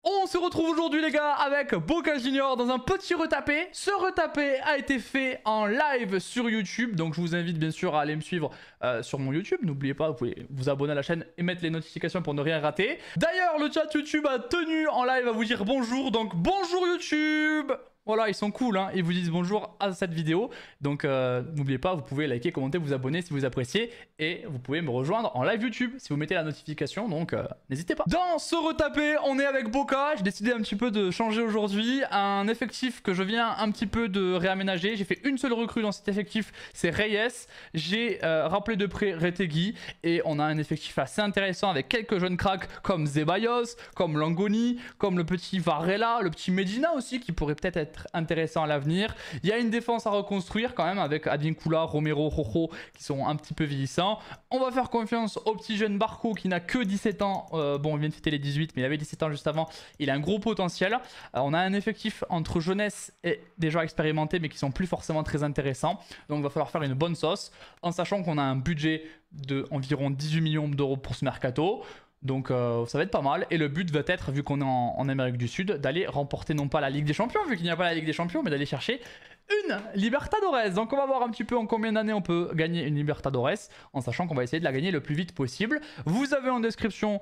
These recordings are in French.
On se retrouve aujourd'hui les gars avec Boca Junior dans un petit retapé. Ce retapé a été fait en live sur YouTube. Donc je vous invite bien sûr à aller me suivre sur mon YouTube. N'oubliez pas, vous pouvez vous abonner à la chaîne et mettre les notifications pour ne rien rater. D'ailleurs le chat YouTube a tenu en live à vous dire bonjour. Donc bonjour YouTube. Voilà, ils sont cool, hein. Ils vous disent bonjour à cette vidéo. Donc n'oubliez pas, vous pouvez liker, commenter, vous abonner si vous appréciez. Et vous pouvez me rejoindre en live YouTube si vous mettez la notification. Donc n'hésitez pas. Dans ce retapé, on est avec Boca. J'ai décidé un petit peu de changer aujourd'hui. Un effectif que je viens un petit peu de réaménager. J'ai fait une seule recrue dans cet effectif, c'est Reyes. J'ai rappelé de près Retegui. Et on a un effectif assez intéressant avec quelques jeunes cracks comme Zebayos, comme Langoni, comme le petit Varela, le petit Medina aussi qui pourrait peut-être être intéressant à l'avenir. Il y a une défense à reconstruire quand même avec Advincula, Romero, Rojo qui sont un petit peu vieillissants. On va faire confiance au petit jeune Barco qui n'a que 17 ans. Bon, il vient de fêter les 18, mais il avait 17 ans juste avant. Il a un gros potentiel. On a un effectif entre jeunesse et des joueurs expérimentés, mais qui sont plus forcément très intéressants. Donc, il va falloir faire une bonne sauce en sachant qu'on a un budget de environ 18 millions d'euros pour ce mercato. Donc ça va être pas mal. Et le but va être, vu qu'on est en Amérique du Sud, d'aller remporter non pas la Ligue des Champions, vu qu'il n'y a pas la Ligue des Champions, mais d'aller chercher une Libertadores. Donc on va voir un petit peu en combien d'années on peut gagner une Libertadores, en sachant qu'on va essayer de la gagner le plus vite possible. Vous avez en description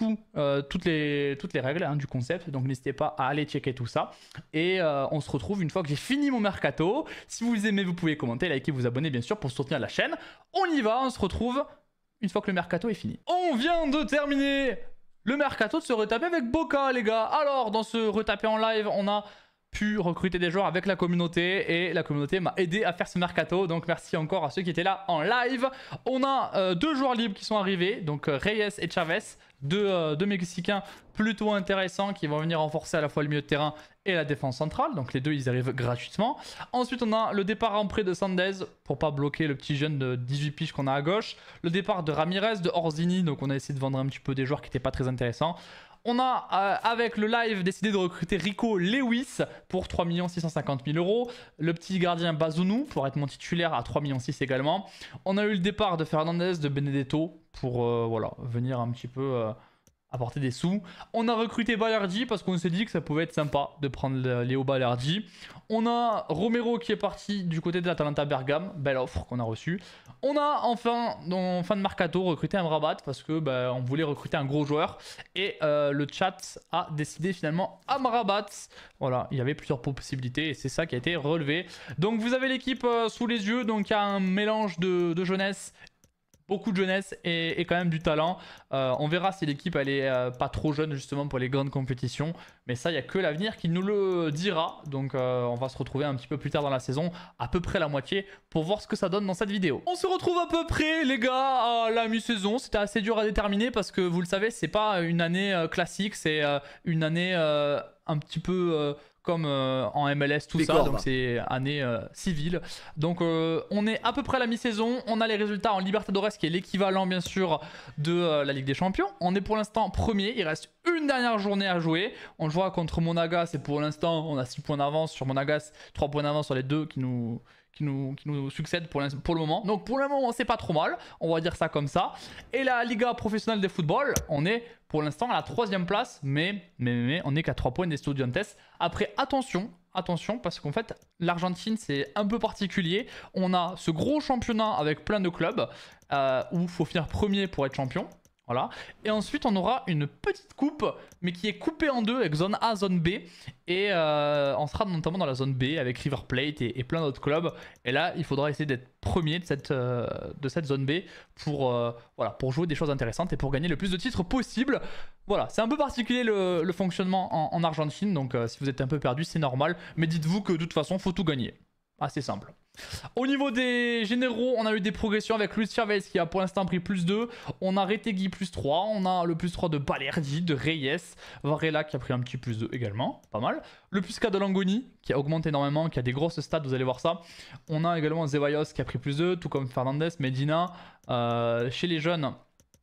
toutes les règles hein, du concept, donc n'hésitez pas à aller checker tout ça. Et on se retrouve une fois que j'ai fini mon mercato. Si vous aimez, vous pouvez commenter, liker, vous abonner bien sûr pour soutenir la chaîne. On y va, on se retrouve une fois que le mercato est fini. On vient de terminer le mercato de se retaper avec Boca les gars. Alors dans ce retapé en live, on a pu recruter des joueurs avec la communauté et la communauté m'a aidé à faire ce mercato. Donc merci encore à ceux qui étaient là en live. On a deux joueurs libres qui sont arrivés, donc Reyes et Chavez, deux Mexicains plutôt intéressants qui vont venir renforcer à la fois le milieu de terrain et la défense centrale. Donc les deux ils arrivent gratuitement. Ensuite on a le départ en prêt de Sandez pour pas bloquer le petit jeune de 18 piges qu'on a à gauche. Le départ de Ramirez, de Orzini, donc on a essayé de vendre un petit peu des joueurs qui n'étaient pas très intéressants. On a, avec le live, décidé de recruter Rico Lewis pour 3 650 000 euros. Le petit gardien Bazounou pour être mon titulaire à 3,6 millions également. On a eu le départ de Fernandez, de Benedetto pour voilà, venir un petit peu apporter des sous. On a recruté Balerdi parce qu'on s'est dit que ça pouvait être sympa de prendre Léo Balerdi. On a Romero qui est parti du côté de l'Atalanta Bergame. Belle offre qu'on a reçue. On a enfin, en fin de mercato, recruté Amrabat parce que on voulait recruter un gros joueur. Et le chat a décidé finalement Amrabat. Voilà, il y avait plusieurs possibilités et c'est ça qui a été relevé. Donc vous avez l'équipe sous les yeux. Donc il y a un mélange de jeunesse. Beaucoup de jeunesse et quand même du talent. On verra si l'équipe elle est pas trop jeune justement pour les grandes compétitions. Mais ça, il n'y a que l'avenir qui nous le dira. Donc on va se retrouver un petit peu plus tard dans la saison, à peu près la moitié, pour voir ce que ça donne dans cette vidéo. On se retrouve à peu près les gars à la mi-saison. C'était assez dur à déterminer parce que vous le savez, c'est pas une année classique. C'est une année un petit peu... comme en MLS, tout ça, donc c'est année civile. Donc on est à peu près à la mi-saison. On a les résultats en Libertadores, qui est l'équivalent bien sûr de la Ligue des Champions. On est pour l'instant premier, il reste une dernière journée à jouer. On jouera contre Monagas et pour l'instant on a 6 points d'avance sur Monagas, 3 points d'avance sur les deux qui nous succèdent pour le moment. Donc pour le moment c'est pas trop mal, on va dire ça comme ça. Et la Liga professionnelle de football, on est pour l'instant à la 3e place, mais on n'est qu'à 3 points des Estudiantes. Après attention parce qu'en fait l'Argentine c'est un peu particulier. On a ce gros championnat avec plein de clubs où il faut finir premier pour être champion. Voilà. Et ensuite on aura une petite coupe mais qui est coupée en deux avec zone A, zone B. Et on sera notamment dans la zone B avec River Plate et plein d'autres clubs. Et là il faudra essayer d'être premier de cette zone B pour, voilà, pour jouer des choses intéressantes et pour gagner le plus de titres possible. Voilà, c'est un peu particulier le fonctionnement en Argentine. Donc si vous êtes un peu perdu c'est normal. Mais dites-vous que de toute façon faut tout gagner. Assez simple. Au niveau des généraux, on a eu des progressions avec Luis Chavez qui a pour l'instant pris plus 2. On a Retegui plus 3. On a le plus 3 de Balerdi, de Reyes. Varela qui a pris un petit plus 2 également. Pas mal. Le plus 4 de Langoni qui a augmenté énormément, qui a des grosses stats, vous allez voir ça. On a également Zebayos qui a pris plus 2, tout comme Fernandez, Medina. Chez les jeunes,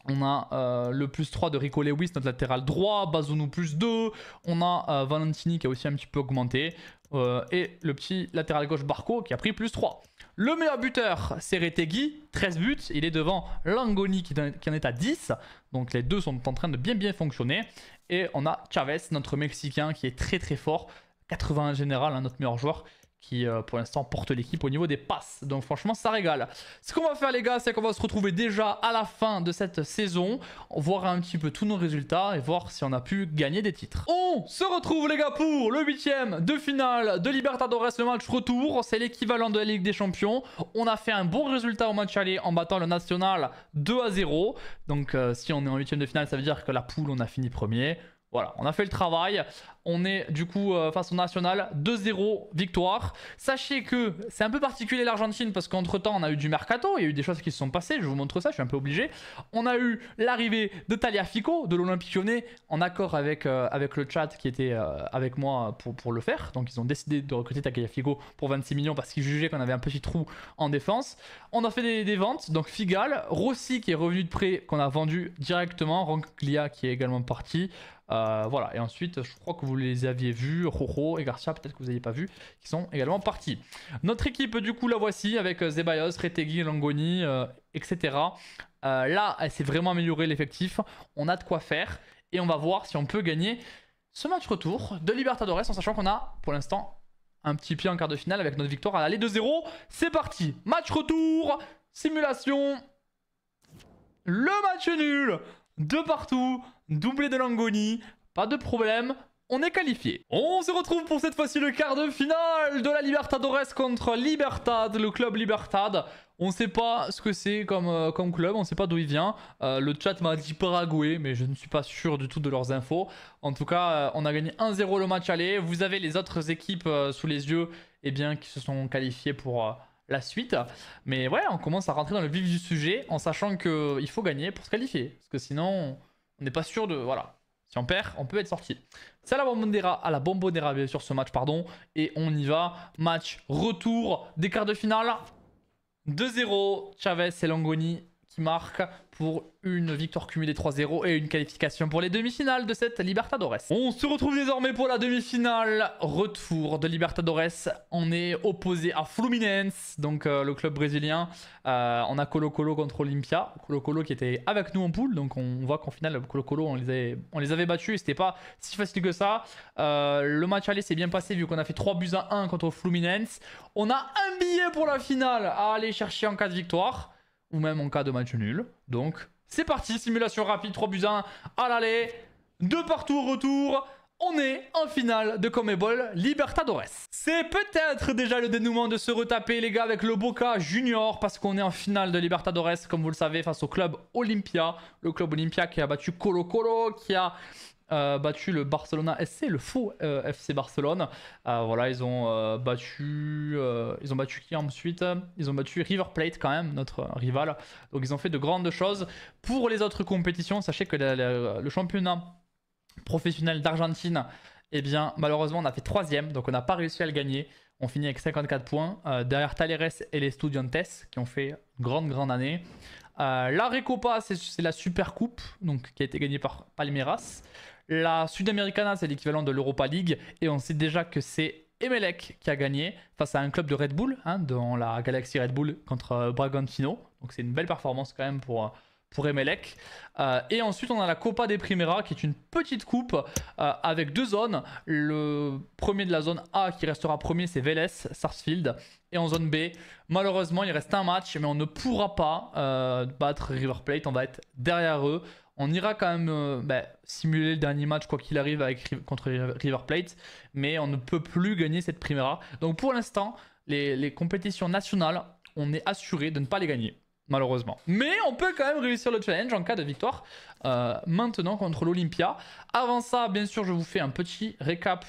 On a le +3 de Rico Lewis, notre latéral droit, Bazounou +2. On a Valentini qui a aussi un petit peu augmenté. Et le petit latéral gauche Barco qui a pris +3. Le meilleur buteur, c'est Retegui, 13 buts. Il est devant Langoni qui en est à 10. Donc les deux sont en train de bien fonctionner. Et on a Chavez, notre Mexicain, qui est très fort. 81 général, hein, notre meilleur joueur, qui pour l'instant porte l'équipe au niveau des passes. Donc franchement ça régale. Ce qu'on va faire les gars, c'est qu'on va se retrouver déjà à la fin de cette saison, voir un petit peu tous nos résultats et voir si on a pu gagner des titres. On se retrouve les gars pour le 8e de finale de Libertadores, le match retour. C'est l'équivalent de la Ligue des Champions. On a fait un bon résultat au match aller en battant le Nacional 2-0. Donc si on est en 8e de finale, ça veut dire que la poule on a fini premier. Voilà, on a fait le travail. On est du coup face au Nacional, 2-0 victoire. Sachez que c'est un peu particulier l'Argentine parce qu'entre temps on a eu du mercato, il y a eu des choses qui se sont passées, je vous montre ça, je suis un peu obligé. On a eu l'arrivée de Tagliafico de l'Olympique Lyonnais en accord avec le chat qui était avec moi pour le faire. Donc ils ont décidé de recruter Tagliafico pour 26 millions parce qu'ils jugeaient qu'on avait un petit trou en défense. On a fait des ventes, donc Figal, Rossi qui est revenu de prêt qu'on a vendu directement, Roncaglia qui est également parti. Voilà, et ensuite je crois que vous les aviez vus, Rojo et Garcia peut-être que vous n'aviez pas vu, qui sont également partis. Notre équipe du coup la voici avec Zeballos, Retegui, Langoni, etc. Là elle s'est vraiment améliorée l'effectif, on a de quoi faire et on va voir si on peut gagner ce match retour de Libertadores en sachant qu'on a pour l'instant un petit pied en quart de finale avec notre victoire à l'aller 2-0. C'est parti, match retour, simulation, le match nul de partout, doublé de Langoni, pas de problème, on est qualifié. On se retrouve pour cette fois-ci le quart de finale de la Libertadores contre Libertad, le club Libertad. On ne sait pas ce que c'est comme club, on ne sait pas d'où il vient. Le chat m'a dit Paraguay, mais je ne suis pas sûr du tout de leurs infos. En tout cas, on a gagné 1-0 le match aller. Vous avez les autres équipes sous les yeux qui se sont qualifiées pour la suite. Mais ouais, on commence à rentrer dans le vif du sujet en sachant qu'il faut gagner pour se qualifier. Parce que sinon, on n'est pas sûr de... Voilà. Si on perd, on peut être sorti. C'est à la Bombonera, bien sûr, ce match, pardon. Et on y va. Match retour des quarts de finale. 2-0. Chavez et Langoni qui marquent pour une victoire cumulée 3-0 et une qualification pour les demi-finales de cette Libertadores. On se retrouve désormais pour la demi-finale. Retour de Libertadores. On est opposé à Fluminense, donc le club brésilien. On a Colo-Colo contre Olympia. Colo-Colo qui était avec nous en poule, donc on voit qu'en final Colo-Colo on les avait battus et c'était pas si facile que ça. Le match aller s'est bien passé vu qu'on a fait 3-1 contre Fluminense. On a un billet pour la finale à aller chercher en cas de victoire ou même en cas de match nul. Donc c'est parti, simulation rapide, 3-1 à l'aller, 2 partout au retour. On est en finale de Conmebol Libertadores. C'est peut-être déjà le dénouement de se retaper les gars avec le Boca Junior parce qu'on est en finale de Libertadores comme vous le savez face au club Olympia. Le club Olympia qui a battu Colo-Colo, qui a battu le Barcelona SC, le faux FC Barcelone. Voilà, ils ont battu qui ensuite? Ils ont battu River Plate quand même, notre rival. Donc ils ont fait de grandes choses. Pour les autres compétitions, sachez que le championnat professionnel d'Argentine, eh bien malheureusement on a fait 3ème, donc on n'a pas réussi à le gagner. On finit avec 54 points, derrière Talleres et les Estudiantes qui ont fait une grande année. La Recopa, c'est la Super Coupe, donc, qui a été gagnée par Palmeiras. La Sudamericana, c'est l'équivalent de l'Europa League. Et on sait déjà que c'est Emelec qui a gagné face à un club de Red Bull, hein, dans la galaxie Red Bull contre Bragantino. Donc c'est une belle performance quand même pour Emelec. Et ensuite, on a la Copa des Primeras, qui est une petite coupe avec 2 zones. Le premier de la zone A qui restera premier, c'est Vélez, Sarsfield. Et en zone B, malheureusement, il reste un match, mais on ne pourra pas battre River Plate. On va être derrière eux. On ira quand même simuler le dernier match, quoi qu'il arrive, contre River Plate. Mais on ne peut plus gagner cette Primera. Donc pour l'instant, les compétitions nationales, on est assuré de ne pas les gagner. Malheureusement. Mais on peut quand même réussir le challenge en cas de victoire maintenant contre l'Olympia. Avant ça, bien sûr, je vous fais un petit récap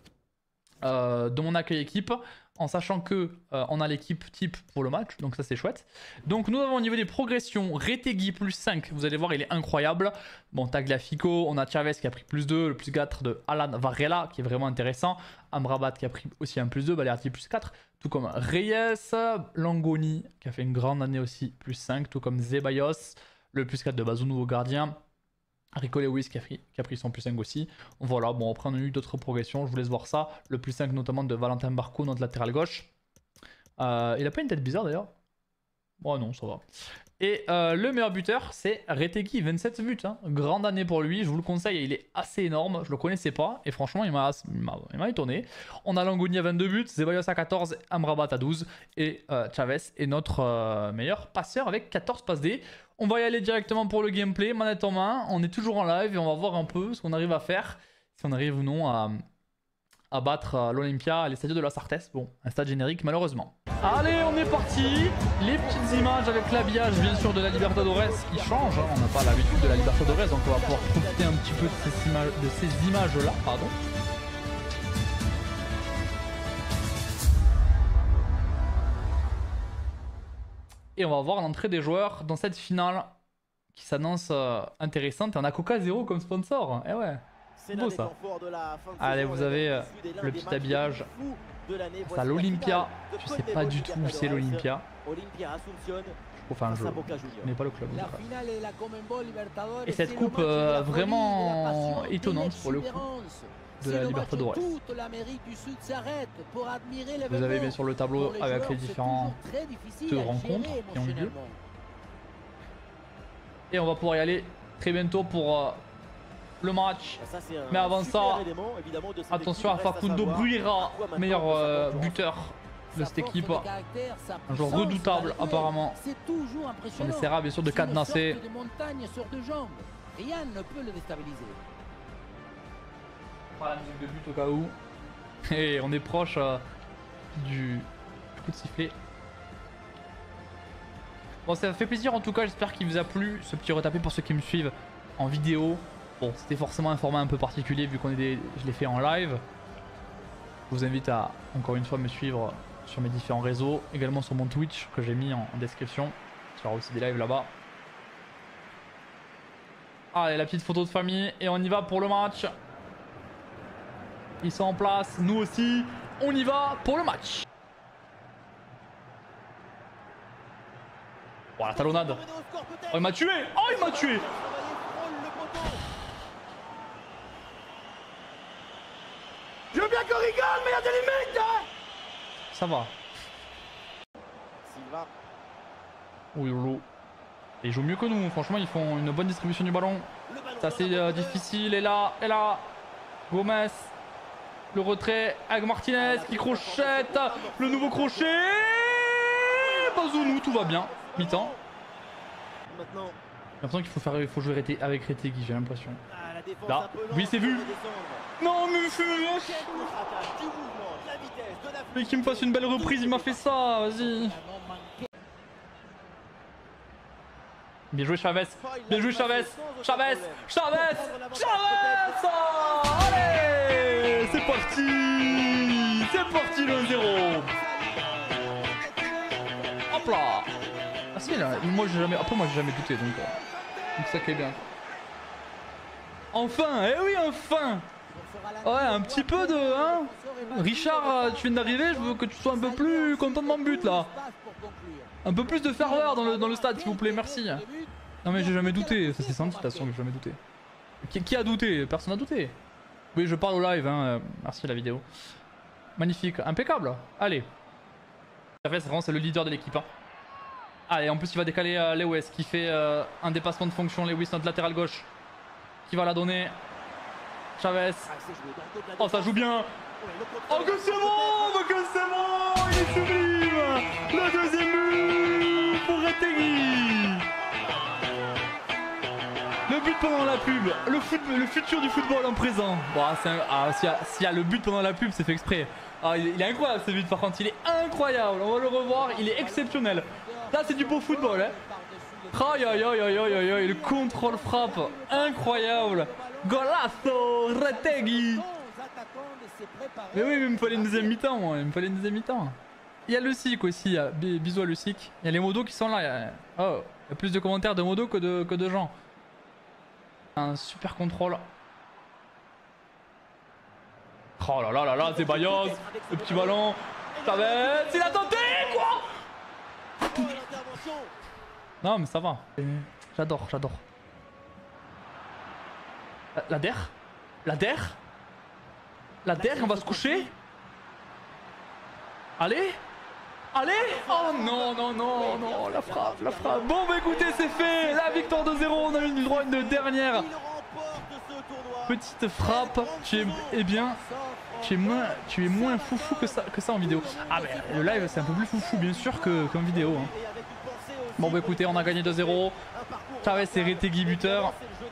de mon accueil équipe. En sachant que on a l'équipe type pour le match, donc ça c'est chouette. Donc nous avons au niveau des progressions Retegui plus 5, vous allez voir il est incroyable. Bon, Tagliafico, on a Chavez qui a pris plus 2, le plus 4 de Alan Varela qui est vraiment intéressant. Amrabat qui a pris aussi un plus 2, Balerdi plus 4, tout comme Reyes, Langoni qui a fait une grande année aussi plus 5, tout comme Zeballos, Le plus 4 de Bazou, nouveau gardien. Rico Lewis qui a pris son plus 5 aussi. Voilà, bon après on a eu d'autres progressions, je vous laisse voir ça. Le plus 5 notamment de Valentin Barco, notre latéral gauche. Il a pas une tête bizarre d'ailleurs. Bon non, ça va. Et le meilleur buteur, c'est Retegui, 27 buts. Hein. Grande année pour lui, je vous le conseille, il est assez énorme. Je le connaissais pas et franchement, il m'a étonné. On a Langoni à 22 buts, Zeballos à 14, Amrabat à 12 et Chavez est notre meilleur passeur avec 14 passes D. On va y aller directement pour le gameplay, manette en main. On est toujours en live et on va voir un peu ce qu'on arrive à faire. Si on arrive ou non à battre l'Olympia, les stades de la Sartès. Bon, un stade générique malheureusement. Allez, on est parti. Les petites images avec l'habillage bien sûr de la Libertadores qui change. Hein. On n'a pas l'habitude de la Libertadores, donc on va pouvoir profiter un petit peu de ces images-là. Pardon. Et on va voir l'entrée des joueurs dans cette finale qui s'annonce intéressante. Et on a Coca Zero comme sponsor. Eh ouais, c'est beau ça. Allez, vous avez le petit habillage. C'est à l'Olympia. Je sais pas du tout où c'est l'Olympia. Enfin, je n'ai pas le club. Et cette coupe vraiment étonnante pour le coup de la Libertadores. Vous avez bien sûr le tableau avec les différentes rencontres qui ont eu lieu. Et on va pouvoir y aller très bientôt pour le match. Mais avant ça, attention à Facundo Bruira, meilleur buteur de cette équipe. Un joueur redoutable apparemment. On essaiera bien sûr de cadenasser. Rien ne peut le déstabiliser. Pas la musique de but au cas où. Et on est proche du coup de sifflet. Bon, ça fait plaisir en tout cas, j'espère qu'il vous a plu ce petit retapé pour ceux qui me suivent en vidéo. Bon, c'était forcément un format un peu particulier vu qu'on est je l'ai fait en live. Je vous invite à encore une fois me suivre sur mes différents réseaux, également sur mon Twitch que j'ai mis en description. Il y aura aussi des lives là-bas. Allez, la petite photo de famille et on y va pour le match. Ils sont en place, nous aussi. On y va pour le match. Oh la talonnade. Oh il m'a tué. Oh il m'a tué. Je veux bien qu'on rigole mais il y a des limites hein. Ça va. Oh Yolo. Ils jouent mieux que nous, franchement ils font une bonne distribution du ballon. C'est assez difficile et là, Gomez. Le retrait avec Martinez qui crochette. Le nouveau crochet. Bazounou, tout va bien. Mi-temps. J'ai l'impression qu'il faut jouer avec Retegui, j'ai l'impression. Là, oui c'est vu. Non mais mais qu'il me fasse une belle reprise, il m'a fait ça, vas-y. Bien joué Chavez, bien joué Chavez, Chavez. Allez, c'est parti le 0. Hop là. Ah si là, moi j'ai jamais douté donc ça qui est bien. Enfin, eh oui enfin. Ouais, un petit peu de hein. Richard, tu viens d'arriver, je veux que tu sois un peu plus content de mon but là. Un peu plus de ferveur dans le stade s'il vous plaît, merci. Non mais j'ai jamais douté, ça c'est senti de toute façon que j'ai jamais douté. Qui a douté? Personne n'a douté. Oui je parle au live, hein. Merci la vidéo. Magnifique, impeccable. Allez. Vraiment c'est le leader de l'équipe. Hein. Allez, en plus il va décaler Lewis qui fait un dépassement de fonction. Lewis notre latéral gauche qui va la donner. Chavez. Oh ça joue bien. Oh que c'est bon, il est sublime. Le deuxième but pour Retegui. Le but pendant la pub, le futur du football en présent. Bon, s'il y a le but pendant la pub, c'est fait exprès. Ah, il est incroyable ce but par contre, il est incroyable. On va le revoir, il est exceptionnel. Là c'est du beau football. Hein. Aïe aïe aïe aïe aïe aïe, le contrôle frappe, incroyable. Golazo Retegui. Mais oui, il me fallait une deuxième mi-temps, moi. Il me fallait une deuxième mi-temps. Il y a le SIC aussi, bisous à le SIC. Il y a les modos qui sont là. Oh, il y a plus de commentaires de modos que de gens. Un super contrôle. Oh là là là là, c'est Zeballos. Le petit ballon. Chavez, il a tenté quoi. Non mais ça va. J'adore. La der. On va se coucher. Allez. Oh non, la frappe. Bon bah écoutez, c'est fait. La victoire de 0. On a eu le droit à une dernière petite frappe. Tu es moins foufou que ça en vidéo. Ah ben le live c'est un peu plus foufou bien sûr qu'en vidéo. Hein. Bon bah écoutez, on a gagné 2-0. Chavez et Retegui buteur.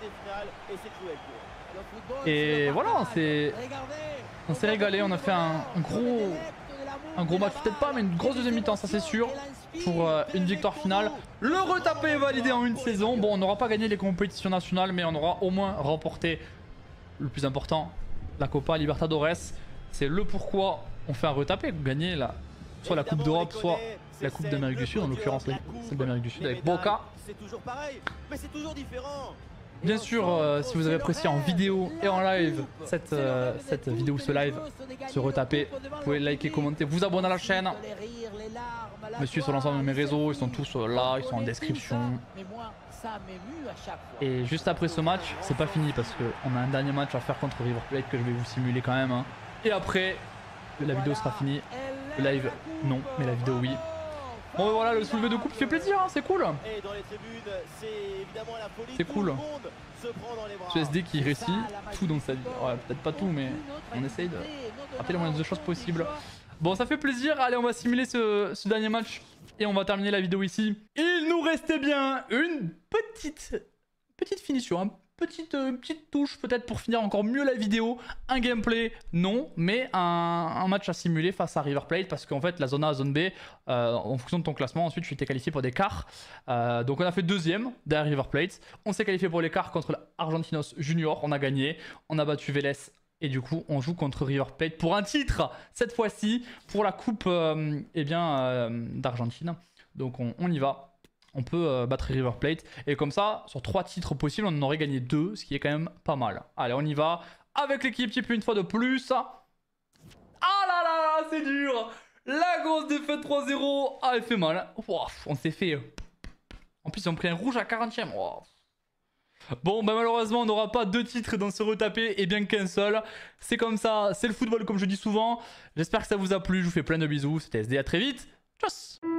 Et voilà, on s'est régalé. On a fait un gros match, peut-être pas, mais une grosse deuxième mi-temps, ça c'est sûr. Pour une victoire finale. Le retapé est validé en une saison. Bon, on n'aura pas gagné les compétitions nationales, mais on aura au moins remporté le plus important, la Copa Libertadores. C'est le pourquoi on fait un retapé. Gagner soit la Coupe d'Europe, soit la Coupe d'Amérique du Sud, en l'occurrence celle d'Amérique du Sud avec Boca. C'est toujours pareil, mais c'est toujours différent. Bien sûr, si vous avez apprécié en vidéo et en live cette vidéo, ce live, ce retapé, vous pouvez liker, commenter, vous abonner à la chaîne. Me suivre sur l'ensemble de mes réseaux, ils sont tous là, ils sont en description. Et juste après ce match, c'est pas fini parce qu'on a un dernier match à faire contre River Plate que je vais vous simuler quand même. Hein. Et après, la vidéo sera finie. Le live, non, mais la vidéo, oui. Bon voilà, le soulevé de coupe fait plaisir, hein, c'est cool. C'est cool. Ce SD qui réussit tout dans sa vie. Ouais, peut-être pas tout, mais on essaye de rappeler le moins de choses possible. Bon, ça fait plaisir. Allez, on va simuler ce dernier match et on va terminer la vidéo ici. Il nous restait bien une petite finition, hein. Petite touche peut-être pour finir encore mieux la vidéo. Un gameplay, non, mais un match à simuler face à River Plate parce qu'en fait la zone A, zone B, en fonction de ton classement, ensuite tu étais qualifié pour des quarts. Donc on a fait deuxième derrière River Plate. On s'est qualifié pour les quarts contre l'Argentinos Junior, on a gagné, on a battu Vélez et du coup on joue contre River Plate pour un titre, cette fois-ci pour la coupe d'Argentine. Donc on y va. On peut battre River Plate. Et comme ça, sur 3 titres possibles, on en aurait gagné 2, ce qui est quand même pas mal. Allez, on y va. Avec l'équipe type une fois de plus. Ah là là, c'est dur. La grosse défaite 3-0. Ah, elle fait mal. Wow, on s'est fait... En plus, ils ont pris un rouge à 40e. Wow. Bon, bah malheureusement, on n'aura pas 2 titres dans ce retapé et bien qu'un seul. C'est comme ça, c'est le football comme je dis souvent. J'espère que ça vous a plu. Je vous fais plein de bisous. C'était SD, à très vite. Tchuss.